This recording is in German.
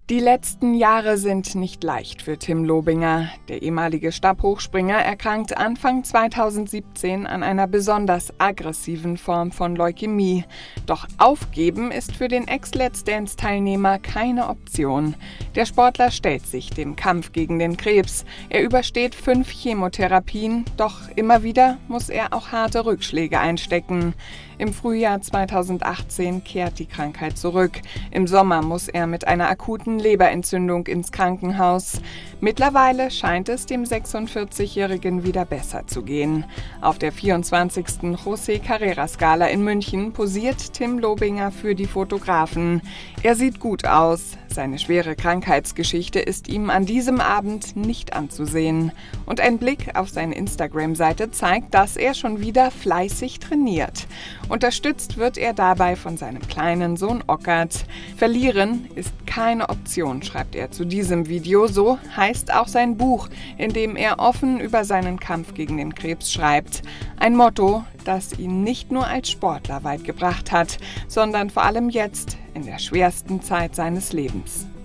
Die letzten Jahre sind nicht leicht für Tim Lobinger. Der ehemalige Stabhochspringer erkrankt Anfang 2017 an einer besonders aggressiven Form von Leukämie. Doch aufgeben ist für den Ex-Let's Dance-Teilnehmer keine Option. Der Sportler stellt sich dem Kampf gegen den Krebs. Er übersteht 5 Chemotherapien, doch immer wieder muss er auch harte Rückschläge einstecken. Im Frühjahr 2018 kehrt die Krankheit zurück. Im Sommer muss er mit einer akuten Leberentzündung ins Krankenhaus. Mittlerweile scheint es dem 46-Jährigen wieder besser zu gehen. Auf der 24. José Carreras Gala in München posiert Tim Lobinger für die Fotografen. Er sieht gut aus. Seine schwere Krankheitsgeschichte ist ihm an diesem Abend nicht anzusehen. Und ein Blick auf seine Instagram-Seite zeigt, dass er schon wieder fleißig trainiert. Unterstützt wird er dabei von seinem kleinen Sohn Ockart. Verlieren ist keine Option, schreibt er zu diesem Video. So heißt auch sein Buch, in dem er offen über seinen Kampf gegen den Krebs schreibt. Ein Motto, das ihn nicht nur als Sportler weit gebracht hat, sondern vor allem jetzt in der schwersten Zeit seines Lebens.